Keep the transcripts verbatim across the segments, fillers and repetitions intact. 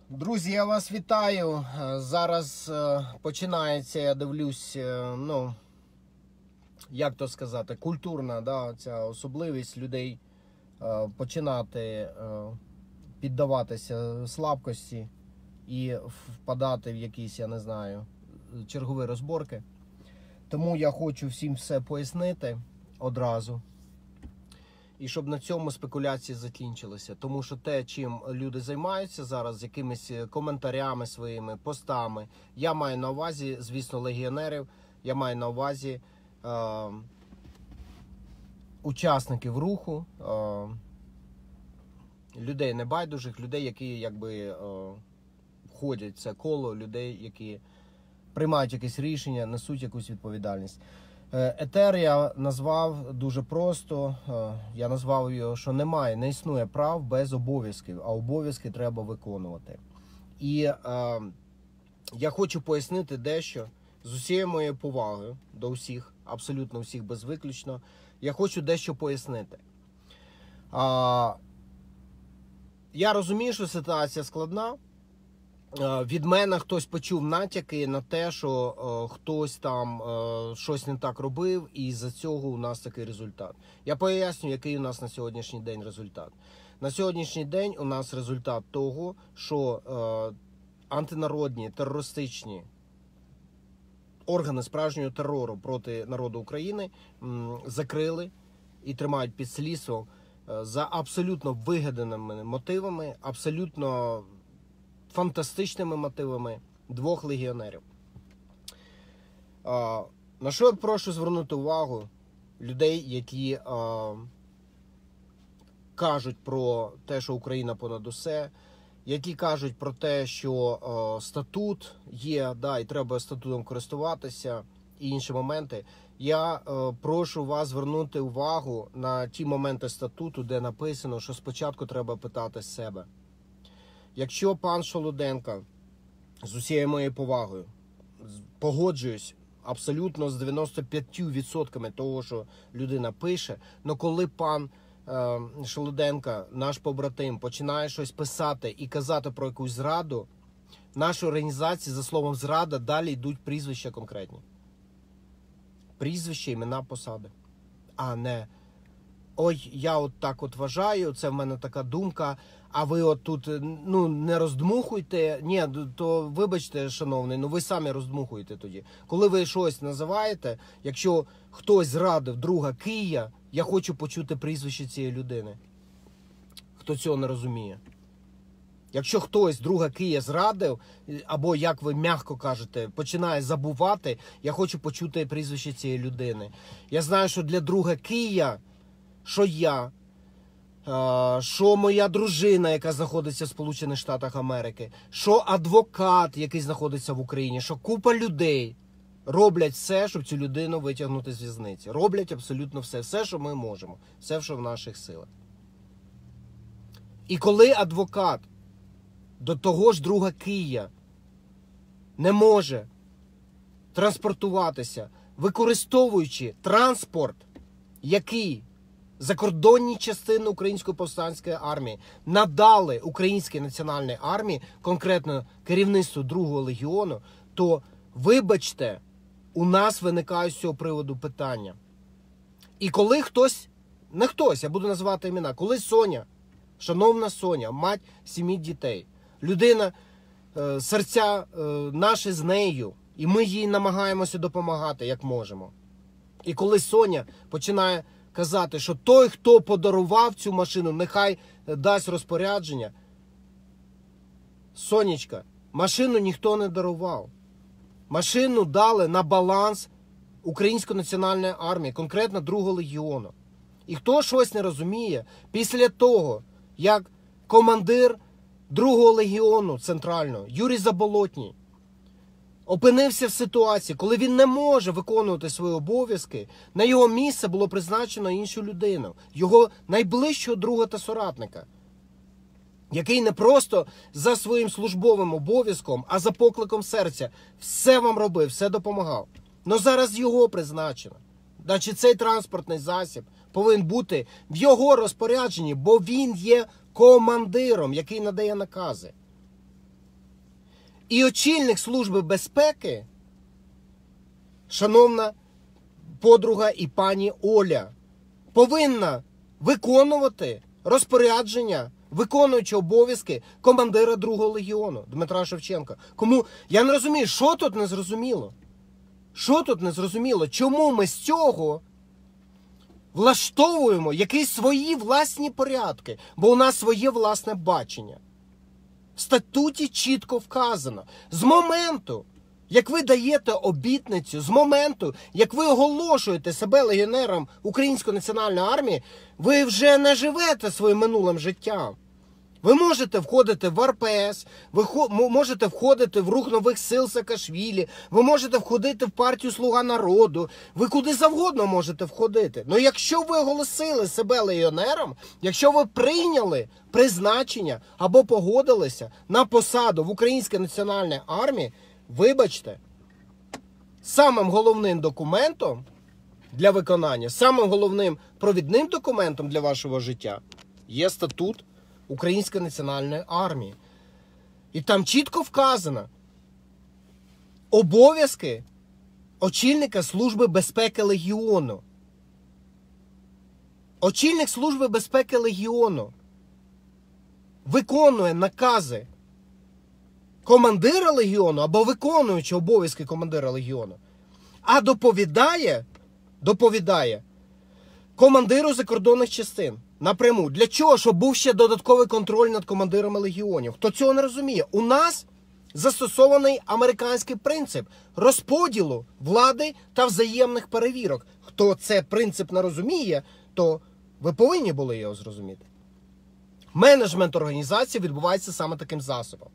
Друзі, я вас вітаю. Зараз е, починається, я дивлюсь, е, ну, як то сказати, культурна, да, ця особливість людей е, починати е, піддаватися слабкості і впадати в якісь, я не знаю, чергові розборки. Тому я хочу всім все пояснити одразу. І щоб на цьому спекуляції закінчилися. Тому що те, чим люди займаються зараз, якимись коментарями своїми, постами, я маю на увазі, звісно, легіонерів, я маю на увазі е, учасників руху, е, людей небайдужих, людей, які якби е, входять в це коло, людей, які приймають якесь рішення, несуть якусь відповідальність. Етер я назвав дуже просто, я назвав його, що немає, не існує прав без обов'язків, а обов'язки треба виконувати. І е, я хочу пояснити дещо з усією моєю повагою до всіх, абсолютно всіх безвиключно, я хочу дещо пояснити. А, я розумію, що ситуація складна. Від мене хтось почув натяки на те, що е, хтось там е, щось не так робив, і з-за цього у нас такий результат. Я поясню, який у нас на сьогоднішній день результат. На сьогоднішній день у нас результат того, що е, антинародні, терористичні органи справжнього терору проти народу України м, закрили і тримають під слідством е, за абсолютно вигаданими мотивами, абсолютно фантастичними мотивами двох легіонерів. А, на що я прошу звернути увагу людей, які а, кажуть про те, що Україна понад усе, які кажуть про те, що а, статут є, да, і треба статутом користуватися, і інші моменти. Я а, прошу вас звернути увагу на ті моменти статуту, де написано, що спочатку треба питати себе. Якщо пан Шолоденко, з усією моєю повагою, погоджуюсь абсолютно з дев'яноста п'ятьма відсотками того, що людина пише, але коли пан е, Шолоденко, наш побратим, починає щось писати і казати про якусь зраду, в нашій організації за словом зрада далі йдуть прізвища конкретні. Прізвища, імена, посади. А не ой, я от так от вважаю, це в мене така думка, а ви от тут, ну, не роздмухуйте. Ні, то вибачте, шановний, ну ви самі роздмухуєте тоді. Коли ви щось називаєте, якщо хтось зрадив друга Кия, я хочу почути прізвище цієї людини. Хто цього не розуміє. Якщо хтось друга Кия зрадив, або, як ви м'яко кажете, починає забувати, я хочу почути прізвище цієї людини. Я знаю, що для друга Кия, що я, що моя дружина, яка знаходиться в Сполучених Штатах Америки, що адвокат, який знаходиться в Україні, що купа людей роблять все, щоб цю людину витягнути з в'язниці. Роблять абсолютно все. Все, що ми можемо. Все, що в наших силах. І коли адвокат до того ж друга Кия не може транспортуватися, використовуючи транспорт, який закордонні частини Української повстанської армії надали Українській національній армії, конкретно керівництву другого легіону, то, вибачте, у нас виникають з цього приводу питання. І коли хтось, не хтось, я буду називати імена, коли Соня, шановна Соня, мать сімі дітей, людина, е, серця е, наші з нею, і ми їй намагаємося допомагати, як можемо. І коли Соня починає казати, що той, хто подарував цю машину, нехай дасть розпорядження. Сонечка, машину ніхто не дарував. Машину дали на баланс Української національної армії, конкретно другого легіону. І хто щось не розуміє, після того, як командир другого легіону центрального, Юрій Заболотній, опинився в ситуації, коли він не може виконувати свої обов'язки, на його місце було призначено іншу людину, його найближчого друга та соратника, який не просто за своїм службовим обов'язком, а за покликом серця все вам робив, все допомагав. Но зараз його призначено. Значить, цей транспортний засіб повинен бути в його розпорядженні, бо він є командиром, який надає накази. І очільник Служби безпеки, шановна подруга і пані Оля, повинна виконувати розпорядження, виконуючи обов'язки командира другого легіону Дмитра Шевченка. Кому, я не розумію, що тут не зрозуміло? Що тут не зрозуміло? Чому ми з цього влаштовуємо якісь свої власні порядки? Бо у нас своє власне бачення. В статуті чітко вказано. З моменту, як ви даєте обітницю, з моменту, як ви оголошуєте себе легіонером Української національної армії, ви вже не живете своїм минулим життям. Ви можете входити в ар пе ес, ви можете входити в рух нових сил Саакашвілі, ви можете входити в партію Слуга народу, ви куди завгодно можете входити. Але якщо ви оголосили себе легіонером, якщо ви прийняли призначення або погодилися на посаду в Українській національній армії, вибачте, самим головним документом для виконання, самим головним провідним документом для вашого життя є статут Української національної армії. І там чітко вказано обов'язки очільника Служби безпеки Легіону. Очільник Служби безпеки Легіону виконує накази командира Легіону або виконуючи обов'язки командира Легіону, а доповідає, доповідає командиру закордонних частин. Напряму. Для чого? Щоб був ще додатковий контроль над командирами легіонів. Хто цього не розуміє? У нас застосований американський принцип розподілу влади та взаємних перевірок. Хто цей принцип не розуміє, то ви повинні були його зрозуміти. Менеджмент організації відбувається саме таким засобом.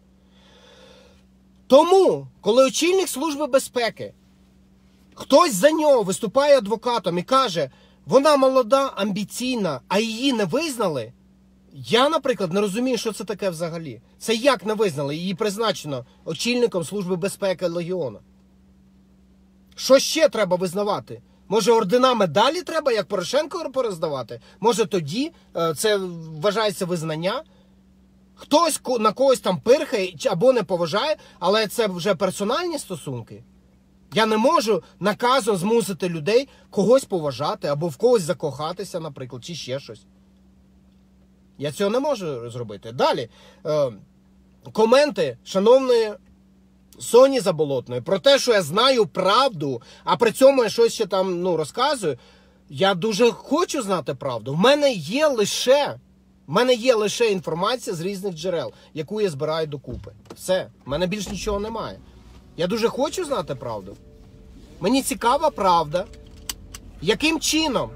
Тому, коли очільник Служби безпеки, хтось за нього виступає адвокатом і каже, вона молода, амбіційна, а її не визнали, я, наприклад, не розумію, що це таке взагалі. Це як не визнали? Її призначено очільником Служби безпеки Легіону. Що ще треба визнавати? Може, ордена, медалі треба, як Порошенко, пороздавати? Може, тоді це вважається визнання? Хтось на когось там пирхає або не поважає, але це вже персональні стосунки. Я не можу наказом змусити людей когось поважати або в когось закохатися, наприклад, чи ще щось. Я цього не можу зробити. Далі. Е, коменти шановної Соні Заболотної про те, що я знаю правду, а при цьому я щось ще там ну, розказую. Я дуже хочу знати правду. В мене є лише, в мене є лише інформація з різних джерел, яку я збираю докупи. Все. В мене більш нічого немає. Я дуже хочу знати правду. Мені цікава правда, яким чином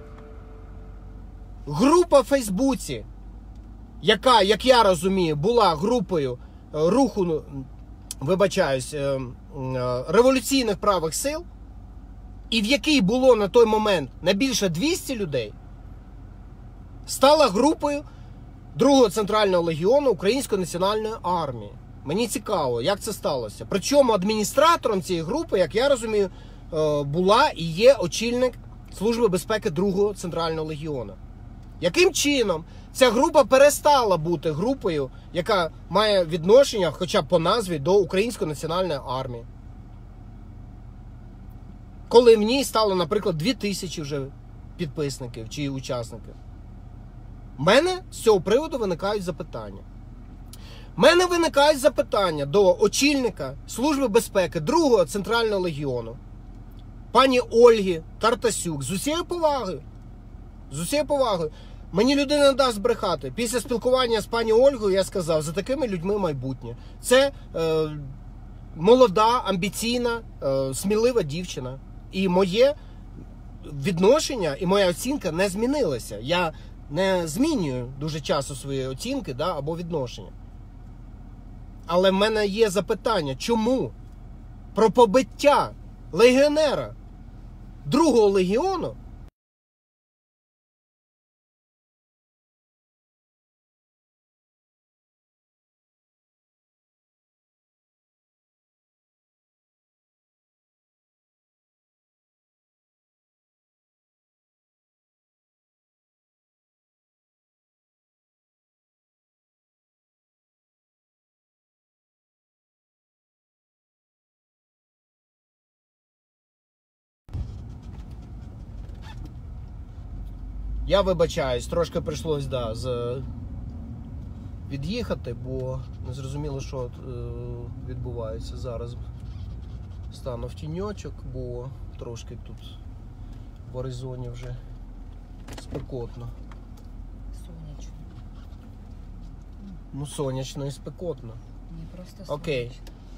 група в Фейсбуці, яка, як я розумію, була групою руху, вибачаюсь, революційних правих сил, і в якій було на той момент не більше двісті людей, стала групою другого центрального легіону Української національної армії. Мені цікаво, як це сталося. Причому адміністратором цієї групи, як я розумію, була і є очільник Служби безпеки другого центрального легіону. Яким чином ця група перестала бути групою, яка має відношення, хоча б по назві, до Української національної армії? Коли в ній стало, наприклад, дві тисячі вже підписників чи учасників. У мене з цього приводу виникають запитання. У мене виникають запитання до очільника Служби безпеки другого центрального легіону, пані Ольги Тартасюк, з усією повагою. З усією повагою. Мені людина не дасть брехати. Після спілкування з пані Ольгою я сказав, за такими людьми майбутнє. Це е, молода, амбіційна, е, смілива дівчина. І моє відношення і моя оцінка не змінилася. Я не змінюю дуже часто свої оцінки, да, або відношення. Але в мене є запитання, чому про побиття легіонера другого легіону Я вибачаюсь, трошки прийшлось, да, з... від'їхати, бо не зрозуміло, що е, відбувається зараз. Стану в тіньочок, бо трошки тут в Аризоні вже спекотно. Сонячно. Ну, сонячно і спекотно. Не просто сонячно. Окей.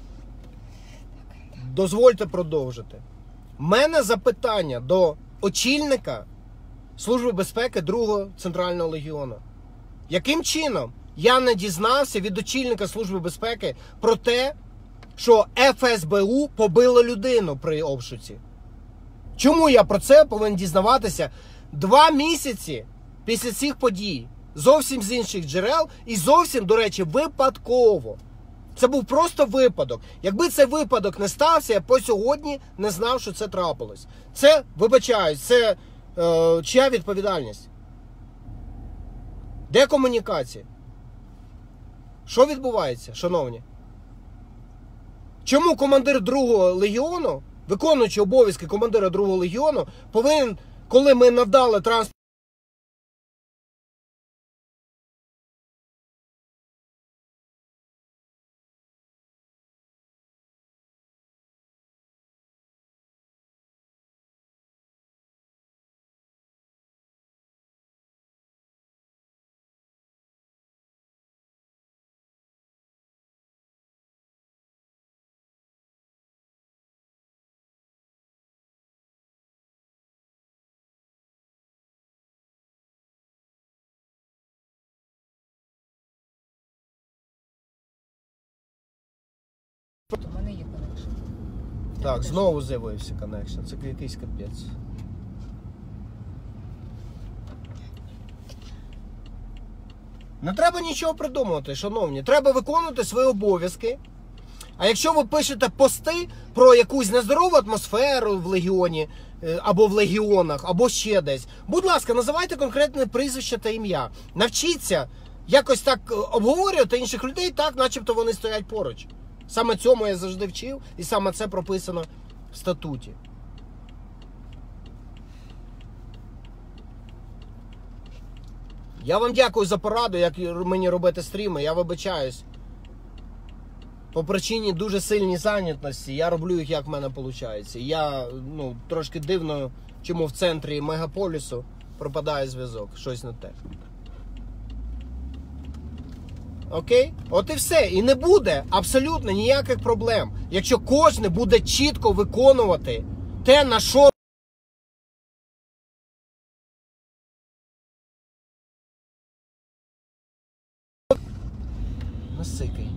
Дозвольте продовжити. У мене запитання до очільника Служби безпеки другого Центрального легіону. Яким чином я не дізнався від очільника Служби безпеки про те, що еф ес бе у побило людину при обшуці? Чому я про це повинен дізнаватися два місяці після цих подій? Зовсім з інших джерел і зовсім, до речі, випадково. Це був просто випадок. Якби цей випадок не стався, я по сьогодні не знав, що це трапилось. Це, вибачаюсь, це е, чия відповідальність? Де комунікація? Що відбувається, шановні? Чому командир другого легіону, виконуючи обов'язки командира другого легіону, повинен, коли ми надали транспорт, У мене є коннекшн. так, знову з'явився коннекшн. Це якийсь капець. Не треба нічого придумувати, шановні. Треба виконувати свої обов'язки. А якщо ви пишете пости про якусь нездорову атмосферу в легіоні, або в легіонах, або ще десь, будь ласка, називайте конкретне прізвище та ім'я. Навчіться якось так обговорювати інших людей так, начебто вони стоять поруч. Саме цьому я завжди вчив, і саме це прописано в статуті. Я вам дякую за пораду, як мені робити стріми. Я вибачаюсь. По причині дуже сильній зайнятості я роблю їх, як в мене виходить. Я, ну, трошки дивно, чому в центрі мегаполісу пропадає зв'язок. Щось не те. Окей? От і все. І не буде абсолютно ніяких проблем, якщо кожен буде чітко виконувати те, на що насикай.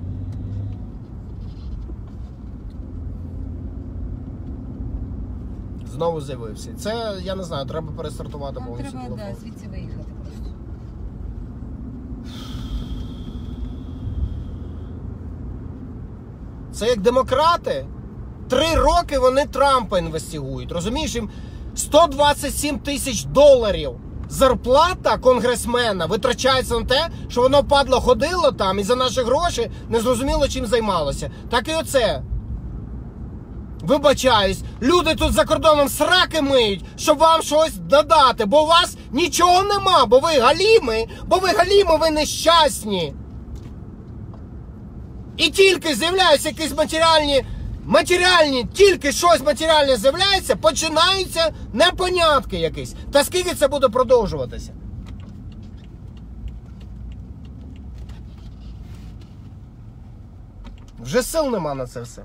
Знову з'явився. Це, я не знаю, треба перестартувати Нам повністю треба, телефон. да, звідси виїхати просто. Це як демократи. Три роки вони Трампа інвестигують. Розумієш, їм сто двадцять сім тисяч доларів зарплата конгресмена витрачається на те, що воно, падло, ходило там і за наші гроші не зрозуміло, чим займалося. Так і оце. Вибачаюсь, люди тут за кордоном сраки миють, щоб вам щось додати, бо у вас нічого нема, бо ви галіми, бо ви галіми, ви нещасні. І тільки з'являються якісь матеріальні, матеріальні, тільки щось матеріальне з'являється, починаються непонятки якісь. Та скільки це буде продовжуватися? Вже сил нема на це все.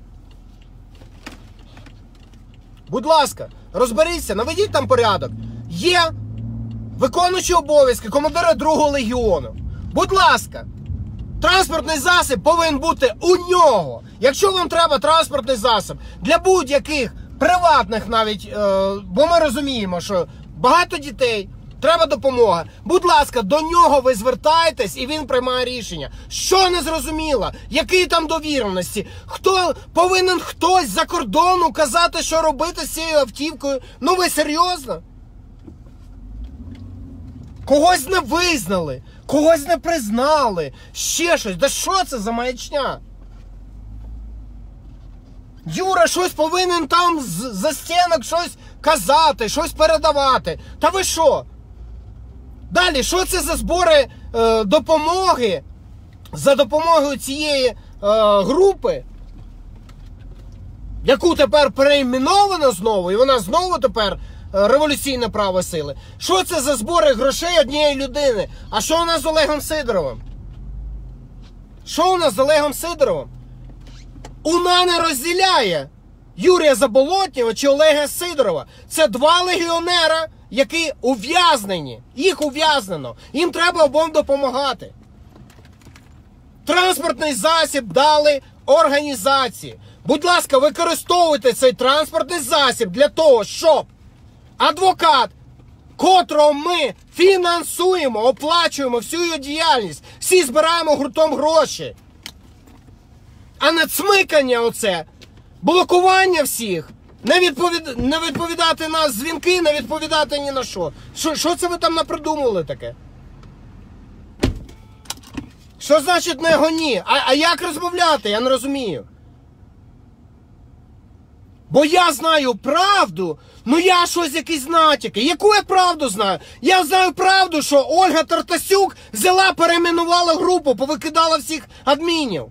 Будь ласка, розберіться, наведіть там порядок. Є виконуючі обов'язки командира другого легіону. Будь ласка, транспортний засіб повинен бути у нього. Якщо вам треба транспортний засіб для будь-яких приватних навіть, е, бо ми розуміємо, що багато дітей, треба допомога. Будь ласка, до нього ви звертаєтесь і він приймає рішення. Що не зрозуміло? Які там довіреності? Хто повинен хтось за кордону казати, що робити з цією автівкою? Ну ви серйозно? Когось не визнали, когось не признали, ще щось. Да що це за маячня? Юра щось повинен там з за стінок щось казати, щось передавати. Та ви що? Далі, що це за збори е, допомоги за допомогою цієї е, групи, яку тепер перейменовано знову, і вона знову тепер е, революційне право сили. Що це за збори грошей однієї людини? А що у нас з Олегом Сидоровим? Що у нас з Олегом Сидоровим? УНА не розділяє Юрія Заболотнього чи Олега Сидорова. Це два легіонера, які ув'язнені. Їх ув'язнено. Їм треба обом допомагати. Транспортний засіб дали організації. Будь ласка, використовуйте цей транспортний засіб для того, щоб адвокат, котрого ми фінансуємо, оплачуємо всю його діяльність, всі збираємо гуртом гроші, а не цмикання оце, блокування всіх, не, відповід... не відповідати на дзвінки, не відповідати ні на що. Що, що це ви там напридумували таке? Що значить не гоні? А, а як розмовляти? Я не розумію. Бо я знаю правду, ну я щось якісь натяки. Яку я правду знаю? Я знаю правду, що Ольга Тартасюк взяла, перейменувала групу, повикидала всіх адмінів.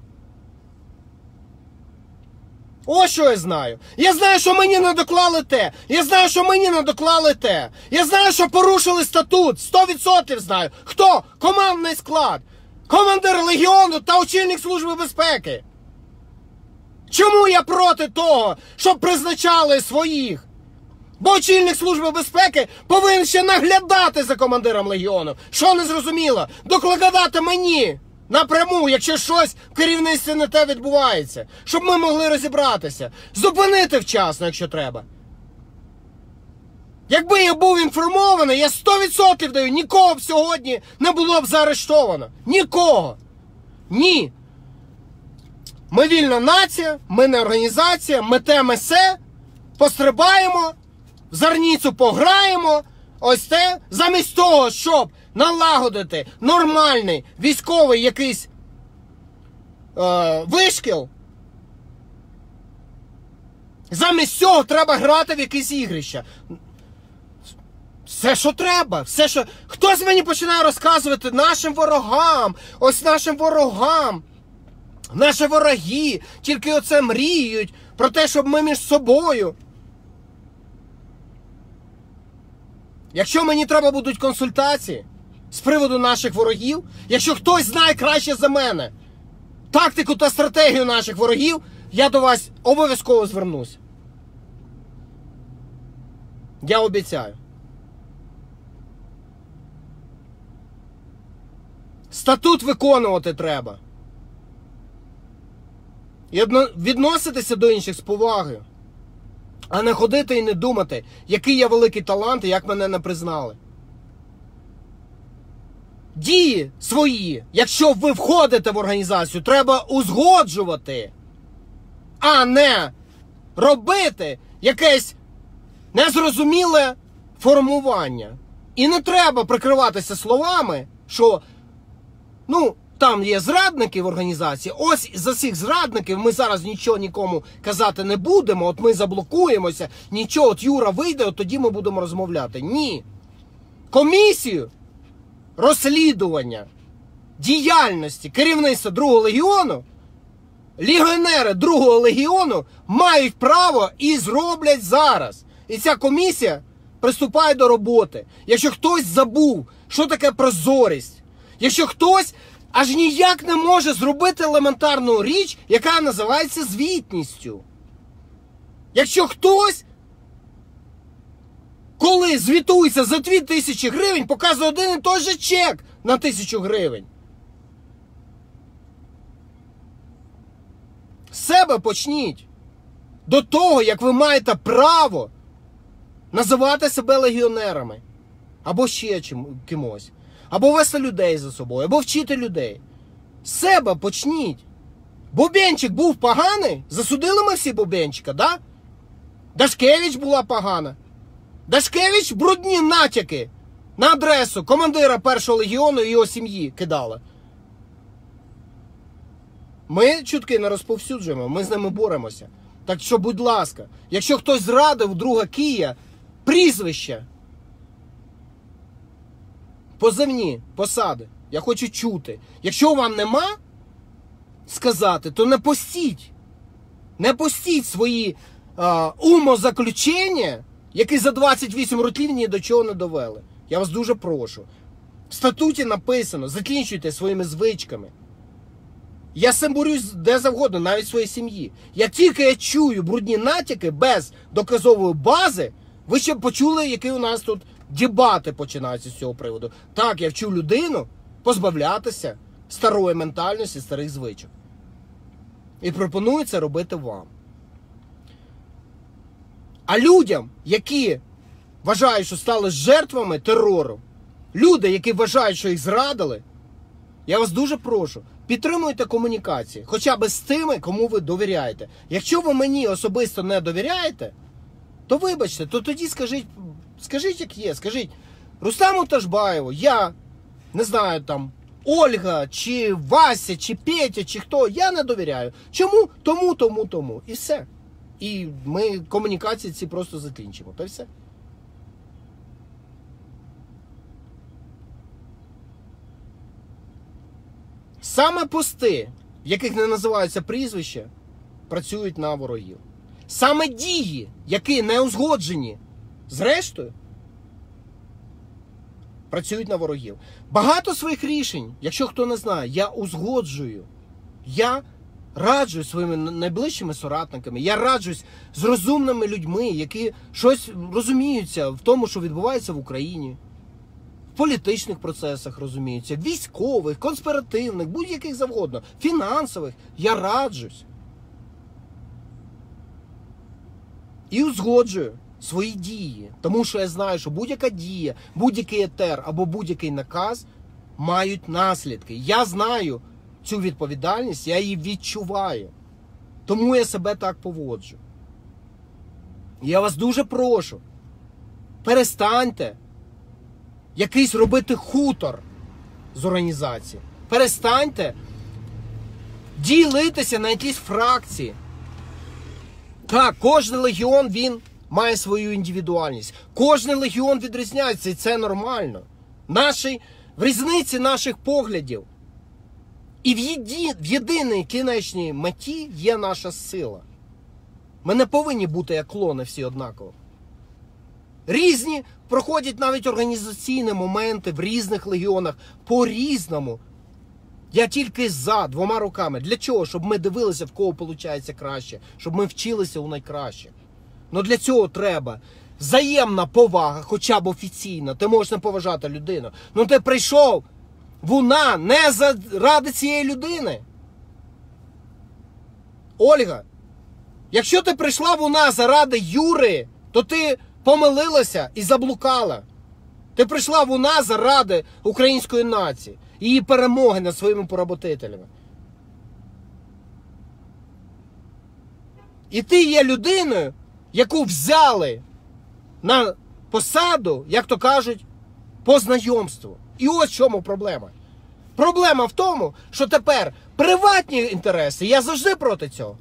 Ось що я знаю. Я знаю, що мені не доклали те. Я знаю, що мені не доклали те. Я знаю, що порушили статут. Сто відсотків знаю. Хто? Командний склад. Командир легіону та очільник Служби безпеки. Чому я проти того, щоб призначали своїх? Бо очільник Служби безпеки повинен ще наглядати за командиром легіону. Що не зрозуміло? Докладати мені напряму, якщо щось в керівництві не те відбувається. Щоб ми могли розібратися. Зупинити вчасно, якщо треба. Якби я був інформований, я сто відсотків даю, нікого б сьогодні не було б заарештовано. Нікого. Ні. Ми вільна нація, ми не організація, ми те, ми се, пострибаємо, в зарніцю пограємо, ось те, замість того, щоб налагодити нормальний військовий якийсь е, вишкіл, замість цього треба грати в якісь ігрища. Все, що треба, все, що... Хтось мені починає розказувати нашим ворогам, ось нашим ворогам. Наші вороги тільки оце мріють про те, щоб ми між собою. Якщо мені треба будуть консультації з приводу наших ворогів, якщо хтось знає краще за мене тактику та стратегію наших ворогів, я до вас обов'язково звернусь. Я обіцяю. Статут виконувати треба. І відноситися до інших з повагою. А не ходити і не думати, який я великий талант і як мене не признали. Дії свої, якщо ви входите в організацію, треба узгоджувати, а не робити якесь незрозуміле формування. І не треба прикриватися словами, що, ну, там є зрадники в організації, ось за цих зрадників ми зараз нічого нікому казати не будемо, от ми заблокуємося, нічого, от Юра вийде, от тоді ми будемо розмовляти. Ні. Комісію розслідування діяльності керівництва другого легіону, легіонери другого легіону мають право і зроблять зараз. І ця комісія приступає до роботи. Якщо хтось забув, що таке прозорість, якщо хтось аж ніяк не може зробити елементарну річ, яка називається звітністю. Якщо хтось, коли звітується за дві тисячі гривень, показує один і той же чек на тисячу гривень. З себе почніть. До того, як ви маєте право називати себе легіонерами. Або ще чим, кимось. Або вести людей за собою, або вчити людей. З себе почніть. Бубенчик був поганий? Засудили ми всі Бубенчика, да? Дашкевич була погана. Дашкевич брудні натяки на адресу командира першого легіону і його сім'ї кидала. Ми чутки не розповсюджуємо, ми з ними боремося. Так що, будь ласка, якщо хтось зрадив друга Кія, прізвище, позивні, посади, я хочу чути. Якщо вам нема сказати, то не постіть. Не постіть свої а, умозаключення, які за двадцять вісім років ні до чого не довели. Я вас дуже прошу. В статуті написано, закінчуйте своїми звичками. Я сам борюсь де завгодно, навіть в своїй сім'ї. Як тільки я чую брудні натяки без доказової бази, ви ще почули, які у нас тут дебати починаються з цього приводу. Так, я вчу людину позбавлятися старої ментальності, старих звичок. І пропоную це робити вам. А людям, які вважають, що стали жертвами терору, люди, які вважають, що їх зрадили, я вас дуже прошу, підтримуйте комунікації, хоча б з тими, кому ви довіряєте. Якщо ви мені особисто не довіряєте, то вибачте, то тоді скажіть, скажіть як є, скажіть, Рустаму Ташбаєву, я, не знаю, там, Ольга, чи Вася, чи Петя, чи хто, я не довіряю. Чому? Тому, тому, тому. І все. І ми комунікації ці просто закінчимо. Та й все. Саме пости, в яких не називаються прізвища, працюють на ворогів. Саме дії, які не узгоджені зрештою, працюють на ворогів. Багато своїх рішень, якщо хто не знає, я узгоджую. Я раджусь своїми найближчими соратниками, я раджусь з розумними людьми, які щось розуміються в тому, що відбувається в Україні. В політичних процесах розуміються, військових, конспіративних, будь-яких завгодно, фінансових. Я раджусь. І узгоджую свої дії. Тому що я знаю, що будь-яка дія, будь-який етер або будь-який наказ мають наслідки. Я знаю цю відповідальність, я її відчуваю. Тому я себе так поводжу. Я вас дуже прошу, перестаньте якийсь робити хутор з організації. Перестаньте ділитися на якісь фракції. Так, кожен легіон, він має свою індивідуальність. Кожен легіон відрізняється, і це нормально. Наші, в різниці наших поглядів. І в, єді, в єдиній кінечній меті є наша сила. Ми не повинні бути як клони всі однаково. Різні проходять навіть організаційні моменти в різних легіонах по-різному. Я тільки за двома руками. Для чого? Щоб ми дивилися, в кого виходить краще. Щоб ми вчилися у найкраще. Ну для цього треба взаємна повага, хоча б офіційна. Ти можеш не поважати людину. Ну ти прийшов в УНА не заради цієї людини. Ольга, якщо ти прийшла в УНА заради Юри, то ти помилилася і заблукала. Ти прийшла в УНА заради української нації, її перемоги над своїми поработителями. І ти є людиною, яку взяли на посаду, як то кажуть, по знайомству. І ось в чому проблема. Проблема в тому, що тепер приватні інтереси, я завжди проти цього.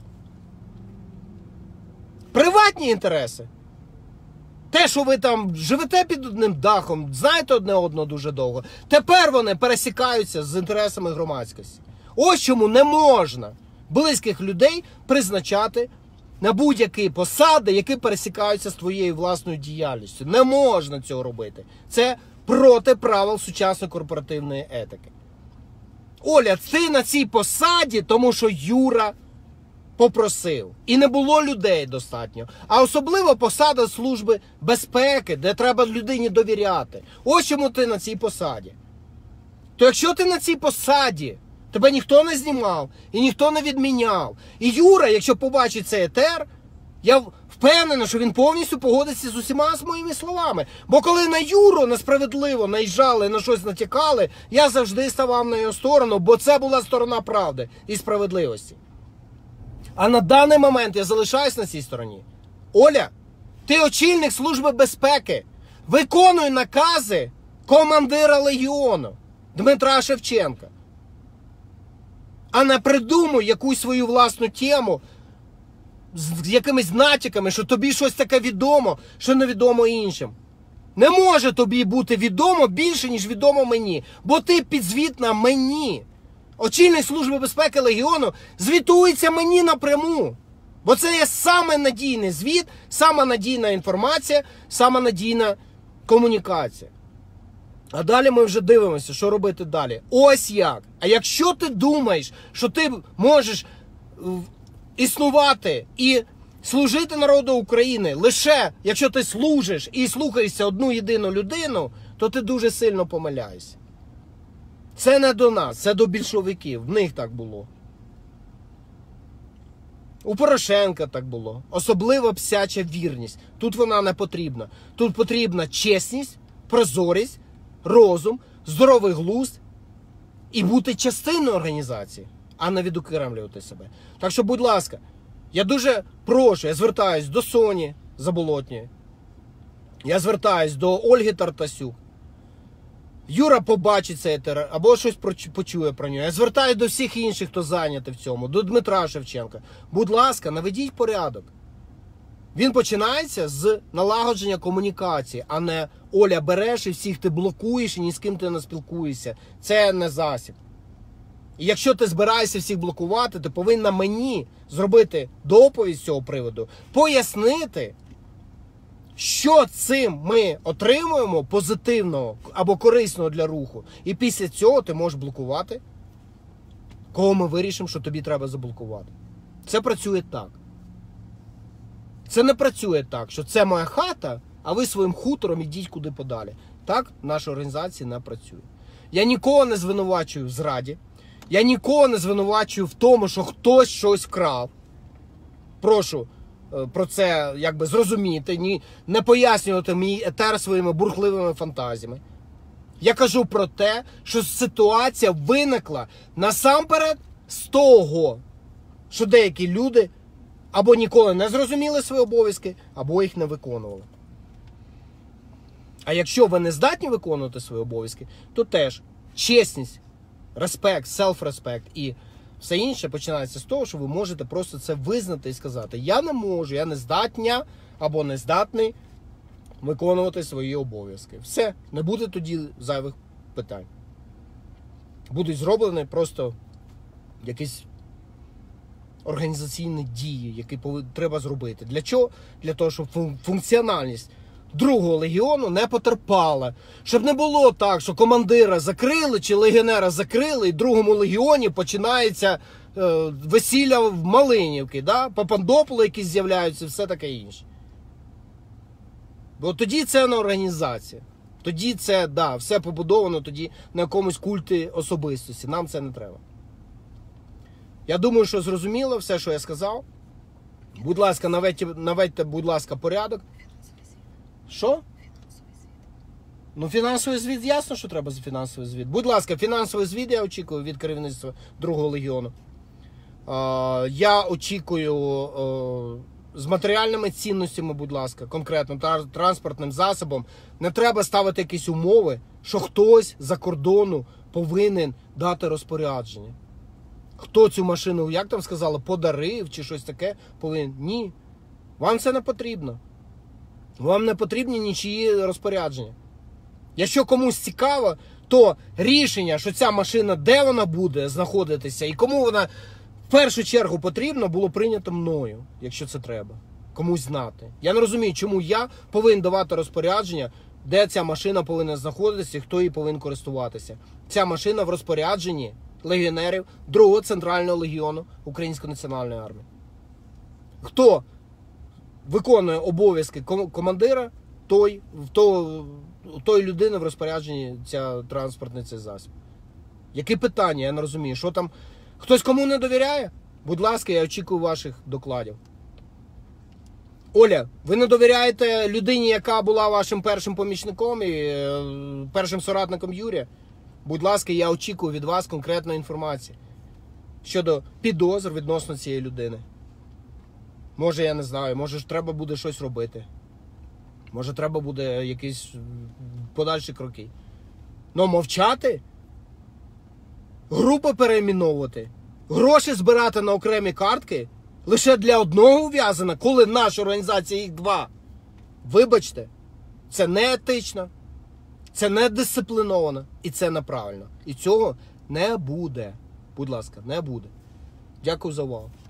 Приватні інтереси. Те, що ви там живете під одним дахом, знаєте одне одного дуже довго, тепер вони пересікаються з інтересами громадськості. Ось чому не можна близьких людей призначати на будь-які посади, які пересікаються з твоєю власною діяльністю. Не можна цього робити. Це проти правил сучасної корпоративної етики. Оля, ти на цій посаді, тому що Юра попросив. І не було людей достатньо. А особливо посада Служби безпеки, де треба людині довіряти. Ось чому ти на цій посаді. То якщо ти на цій посаді, тебе ніхто не знімав і ніхто не відміняв. І Юра, якщо побачить цей етер, я впевнений, що він повністю погодиться з усіма з моїми словами. Бо коли на Юру несправедливо наїжджали, на щось натякали, я завжди ставав на його сторону, бо це була сторона правди і справедливості. А на даний момент я залишаюсь на цій стороні. Оля, ти очільник Служби безпеки. Виконуй накази командира легіону Дмитра з якимись натяками, що тобі щось таке відомо, що невідомо іншим. Не може тобі бути відомо більше, ніж відомо мені, бо ти підзвітна мені. Очільник Служби безпеки Легіону звітується мені напряму. Бо це є саме надійний звіт, сама надійна інформація, сама надійна комунікація. А далі ми вже дивимося, що робити далі. Ось як. А якщо ти думаєш, що ти можеш існувати і служити народу України лише якщо ти служиш і слухаєшся одну єдину людину, то ти дуже сильно помиляєшся. Це не до нас, це до більшовиків. В них так було. У Порошенка так було. Особливо псяча вірність. Тут вона не потрібна. Тут потрібна чесність, прозорість, розум, здоровий глузд і бути частиною організації, а не відокремлювати себе. Так що, будь ласка, я дуже прошу, я звертаюсь до Соні Заболотньої, я звертаюсь до Ольги Тартасюк. Юра побачить цей етер або щось почує про нього. Я звертаюсь до всіх інших, хто зайнятий в цьому, до Дмитра Шевченка. Будь ласка, наведіть порядок. Він починається з налагодження комунікації, а не Оля береш і всіх ти блокуєш і ні з ким ти не спілкуєшся. Це не засіб. І якщо ти збираєшся всіх блокувати, ти повинна мені зробити доповідь з цього приводу, пояснити, що цим ми отримуємо позитивного або корисного для руху. І після цього ти можеш блокувати, кого ми вирішимо, що тобі треба заблокувати. Це працює так. Це не працює так, що це моя хата, а ви своїм хутором ідіть куди подалі. Так в нашій організації не працює. Я нікого не звинувачую в зраді. Я нікого не звинувачую в тому, що хтось щось вкрав. Прошу про це якби зрозуміти, ні, не пояснювати мій етер своїми бурхливими фантазіями. Я кажу про те, що ситуація виникла насамперед з того, що деякі люди або ніколи не зрозуміли свої обов'язки, або їх не виконували. А якщо ви не здатні виконувати свої обов'язки, то теж чесність, респект, селф-респект і все інше починається з того, що ви можете просто це визнати і сказати: я не можу, я не здатня або не здатний виконувати свої обов'язки. Все, не буде тоді зайвих питань. Будуть зроблені просто якісь організаційні дії, які треба зробити. Для чого? Для того, щоб функціональність другого легіону не потерпала. Щоб не було так, що командира закрили чи легіонера закрили, і в другому легіоні починається е, весілля в Малинівці, да? Папандополи якісь з'являються, все таке інше. Бо тоді це не організація. Тоді це, да, все побудовано тоді на якомусь культі особистості. Нам це не треба. Я думаю, що зрозуміло все, що я сказав. Будь ласка, наведьте, наведьте, будь ласка, порядок. Що? Ну, фінансовий звіт, ясно, що треба за фінансовий звіт. Будь ласка, фінансовий звіт я очікую від керівництва другого легіону. Е, я очікую е, з матеріальними цінностями, будь ласка, конкретним транспортним засобом. Не треба ставити якісь умови, що хтось за кордону повинен дати розпорядження. Хто цю машину, як там сказали, подарив чи щось таке, повинен. Ні. Вам це не потрібно. Вам не потрібні нічиї розпорядження. Якщо комусь цікаво, то рішення, що ця машина, де вона буде знаходитися і кому вона в першу чергу потрібно, було прийнято мною, якщо це треба. Комусь знати. Я не розумію, чому я повинен давати розпорядження, де ця машина повинна знаходитися і хто її повинен користуватися. Ця машина в розпорядженні легіонерів другого центрального легіону Української національної армії. Хто виконує обов'язки командира, той, то, той людини в розпорядженні ця транспортний цей засіб. Які питання? Я не розумію. Що там? Хтось кому не довіряє? Будь ласка, я очікую ваших докладів. Оля, ви не довіряєте людині, яка була вашим першим помічником і е, першим соратником Юрія? Будь ласка, я очікую від вас конкретної інформації щодо підозр відносно цієї людини. Може, я не знаю, може ж треба буде щось робити. Може треба буде якісь подальші кроки. Но мовчати? Групи перейменовувати? Гроші збирати на окремі картки? лише для одного ув'язнена, коли наша організація їх два. Вибачте, це не етично, це не дисципліновано і це неправильно. І цього не буде. Будь ласка, не буде. Дякую за увагу.